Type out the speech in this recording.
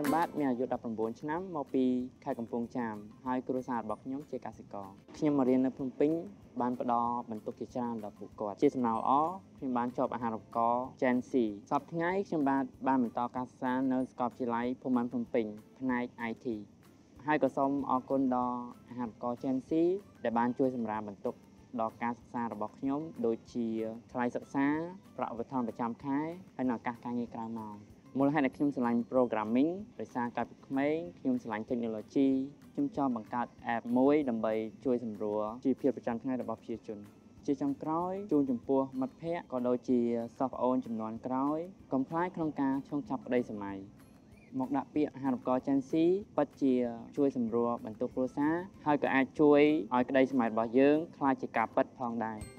ខ្ញុំបាទមានអាយុ19ឆ្នាំមកពីខេត្តកំពង់ចាមហើយគ្រួសាររបស់ខ្ញុំជាកសិករខ្ញុំមករៀននៅភ្នំពេញបានផ្ដល់បន្ទុកជាច្រើនដល់ពួកគាត់ជាសំណើល្អខ្ញុំបានជាប់អាហារូបករណ៍ Gen C សប្តាហ៍ថ្ងៃខ្ញុំបានបន្តការសិក្សានៅសាកលវិទ្យាល័យភូមិន្ទភ្នំពេញផ្នែក IT ហើយក៏សូមអរគុណដល់អាហារូបករណ៍ Gen C ដែលបានជួយសម្រាលបន្ទុកដល់ការសិក្សារបស់ខ្ញុំដូចជាថ្លៃសិក្សាប្រាក់ឧបត្ថម្ភប្រចាំខែហើយនិងឱកាសការងារក្រៅម៉ោងមូលហេតុដែលខ្ញុំស្រឡាញ់ Programming ដោយសារកាលពីក្មេងខ្ញុំស្រឡាញ់ Technology ខ្ញុំចង់បង្កើត App មួយដើម្បីជួយសម្រួលជីវភាពប្រចាំថ្ងៃរបស់ប្រជាជនជាចុងក្រោយជូនចំពោះមិត្តភ័ក្តិក៏ដូចជាសិស្សប្អូនចំនួនក្រោយកុំខ្លាចក្នុងការឆ្លងចាប់ក្តីសម័យមកដាក់ពាក្យអាហារូបករណ៍ Gen C ពិតជាជួយសម្រួលបន្ទុកគ្រួសារហើយក៏អាចជួយឲ្យក្តីសម័យរបស់យើងក្លាយជាការពិតផងដែរ